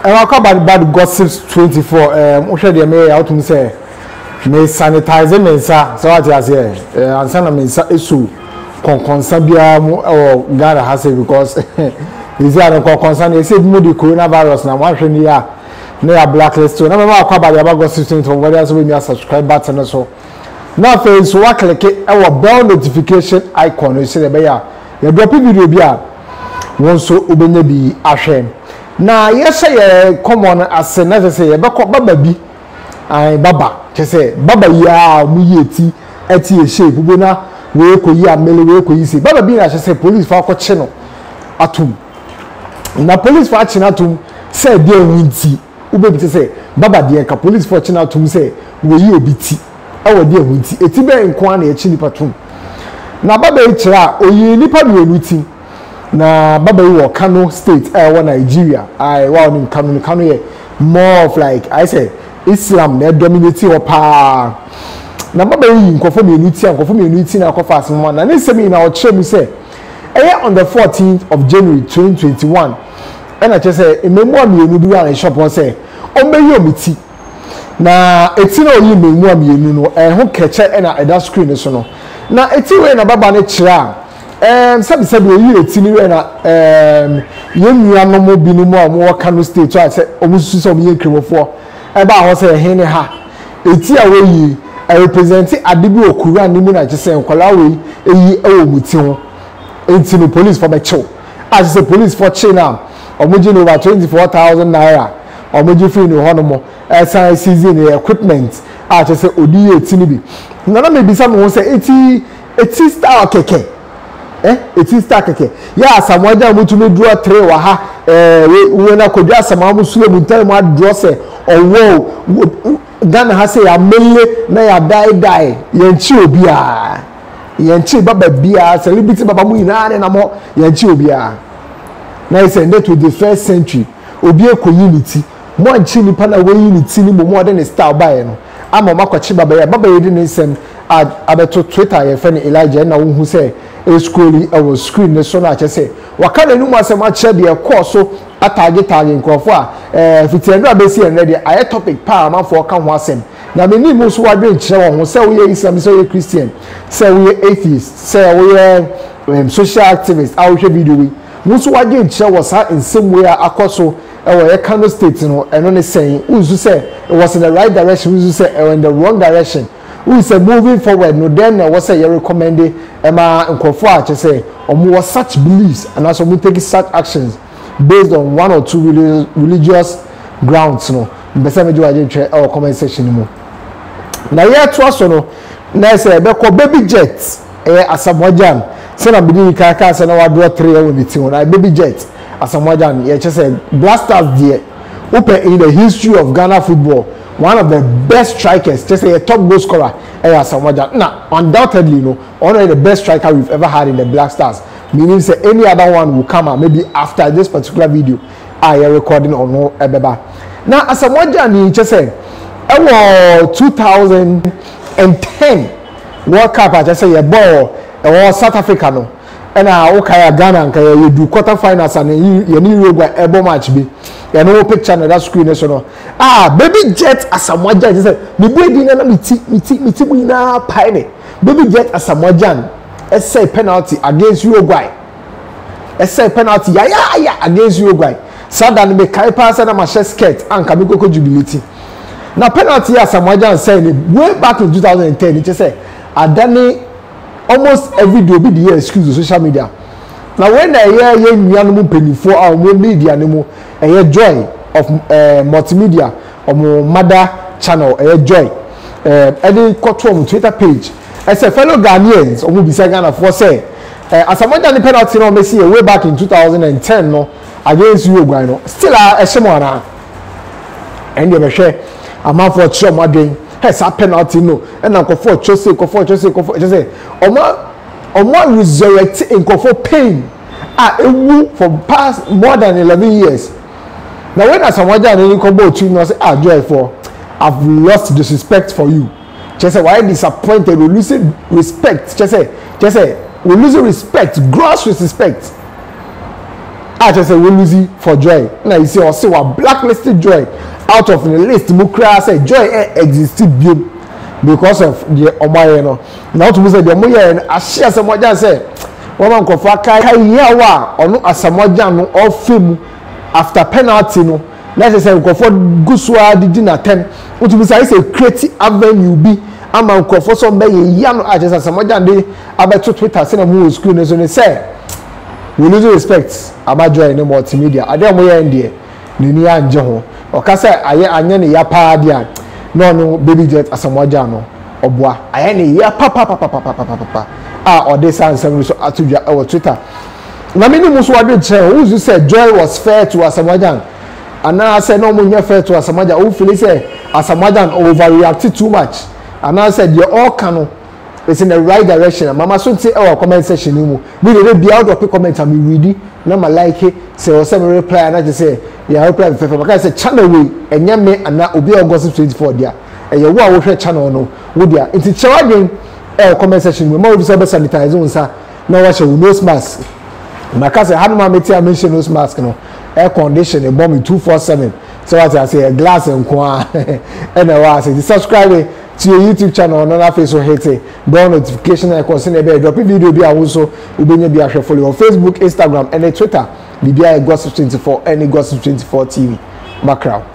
I call bad gossips 24. Ushe de me out to say me sanitize me nsa so what you say ansa na me nsa esu konkonsa bia mu Ghana has because is there no konkonsa na say mu the coronavirus na wan hwe ni ya na ya blacklist na me ma bad gossips 24 whether so we subscribe button so na face so wa click e bell notification icon you say be ya drop video bia won so obenya bi ahwe na yes ye common as na say ye be baba bi ai baba say baba ya mu yeti ati e shape bo na we ko yi amele we ko yi say baba bi na say police fa ko che no atum na police fa che na atum say de wunti ubebi say baba de ka police fa che na atum say we yi obiti e wo de wunti eti be nko na e chi ni patum na baba e kira oyi nipa bi enuti na baba yi wo Kano state wo Nigeria ai wa ni Kano ye more of like I say Islam na dominate o pa na baba yi nkofo me enuti na akofa asemo na ne semi na o chere say on the 14th of January 2021 and I just say ememu amienu bi an shop on say o meyi omiti na eti na oyi ememu amienu no ho keche na eda screen so no na eti we na baba ne kira sabi oyi eti ni we na yenu no mo bi no mo a Kano state so I say omususu so mo yekremofo e ba ho say he ne ha eti a we yi represent adibi okura ni mu na je say nkola we eyi ewo muti ho enti no police for be chill as the police for chill now omoji over 24,000 naira omoji free no hono say season equipment a je say odi eti ni bi na me bi some won say eti star keke eti star keke ya samoja mutumi draw 3 wa ha we na kodwa asamamu sule muntai mu draw say owo Ghana has say amele na ya die yenchi obia yenchi baba bia celebrity baba mu ina na mo yenchi obia na is in the 21st century obi community mo anchi nipa na we unity ni mo de ne style bae no ama makwachi baba ya de ne nsem abeto Twitter ye fe ne Elijah na wo hu say e scrolli our screen ne so na che say waka na numu asem a che de e course so target nkofo a fitiendo abesi en ready aye topic pa amafo ka ho asem na me ni mo so wadwe nkyere wo ho say we Islam say we Christian say we atheist say we social activist a wo hwe video we mo so wadwe nkyere wo sa nsem we akoso e Kano state no eno ne saying uzu say it was in the right direction uzu say in the wrong direction we say moving forward no then was say you recommend ema nkofo a che say omo was such beliefs and also we take such actions based on one or two religious grounds no mbese mejo aje twa our comment section mu na ye to so no na say be ko baby jet asamojan say na bidi kaka say na wa draw 3 we meeting na baby jet asamojan ye che say blasters there open in the history of Ghana football one of the best strikers just a top goal scorer asamojan na undoubtedly no one of the best striker we've ever had in the Black Stars, meaning say any other one will come out maybe after this particular video I am recording on no ebeba now asamoja ni just say 2010 World Cup I just say a ball South Africa no and okay Ghana and you do quarter finals and you need Uruguay ebo match be you know picture na that screen so no baby jet asamoja just say me be na miti bu na paine baby jet asamoja essay penalty against Uruguay essay penalty ya against Uruguay sadan me kai pass na ma skirt anka me koko jubility na penalty asamoja say way back in 2010 it say adani almost every day be the excuse on social media now when I hear nuanom penifo a mo media ne mo joy of multimedia or mother channel joy any on Twitter page as a fellow Ghanaians omo bisa Ghana for say asamoja the penalty no me see way back in 2010 no against Uruguay no still a shemo na and dey be share amount for chom adwen has a penalty no and na kofo chose just say omo resurrect in kofo pain ewu for past more than 11 years now when asamoja ni kobo tu no say joy for I've lost disrespect for you just say why disappointed we losing respect just say we losing respect gross respect just say we lose for Joy na you see or say wa blacklisted Joy out of the list mo cry say Joy existed because of the omaye no na to say the omaye a share Asamoah say woman kofa kai yawa ono Asamoah no ofem after penalty no let's say kofa gusua didi na 10 to say create avenue bi ama kofa so be ya no a just Asamoah dey abeto Twitter say na mo school no so ne say we lose respect about Joy in the multimedia ade omoye ndie ni anje ho oka say aye anye ne ya pa dia no baby jet Asamoah no oboa aye ne ya papa ode san sem so atudwa e Twitter na me ni muso ade che who say Joy was fair to Asamoah and now I say no mo fair to Asamoah who feel say Asamoah overreacted too much and I said you all can it's in the right direction mama so say our comment section ni mu me dey be out of the comment am read na ma like say o say me reply and I just say yeah reply because say channel we enye me ana obi August 24 dia e wo a wo hwe channel no wo dia nti chewadwen comment section we ma wo say be sanitize unsa na wa she nose mask maka say hanu ma meti a mention nose mask no air condition e bomb 247 so what I say a glass nko a and I say subscribe to your YouTube channel on our Facebook hit bell notification icon send a drop video be also ubenya be a follow on Facebook, Instagram and Twitter. Be Gossip 24 and Gossip 24 TV. Background.